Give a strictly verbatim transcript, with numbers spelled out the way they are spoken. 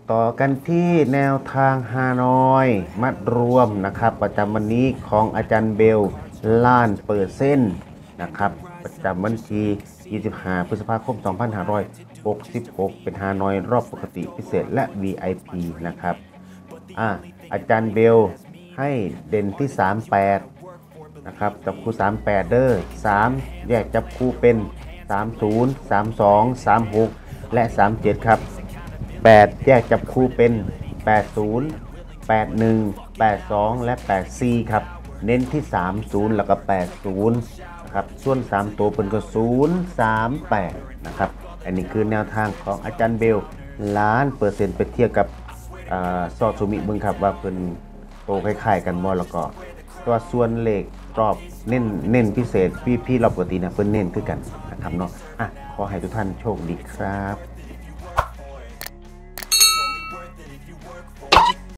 ต่อกันที่แนวทางฮานอยมัดรวมนะครับประจำวันนี้ของอาจารย์เบลล้านเปอร์เซ็นต์นะครับประจำวันที่ยี่สิบห้าพฤษภาคมสองพันห้าร้อยหกสิบหกเป็นฮานอยรอบปกติพิเศษและ วี ไอ พี นะครับอ่ะอาจารย์เบลให้เด่นที่สามสิบแปดนะครับจับคู่สามสิบแปดเด้อสามแยกจับคู่เป็นสามสิบ สามสิบสอง สามสิบหกและสามสิบเจ็ดครับแปดแยกจับคู่เป็นแปดสิบ แปดสิบเอ็ด แปดสิบสองและแปดสิบสี่ครับเน้นที่สามสิบแล้วก็แปดสิบนะครับส่วนสามตัวเป็นก็ศูนย์ สาม แปดนะครับอันนี้คือแนวทางของอาจารย์เบลล้านเปอร์เซ็นต์ไปเทียบกับซอสุมิเบิ่งครับว่าเป็นโตคล้ายๆกันบ่แล้วก็ตัวส่วนเลขรอบเน้นเน้นพิเศษพี่พี่รอบปกตินะเพิ่นเน้นคือกันนะครับเนาะอ่ะขอให้ทุกท่านโชคดีครับ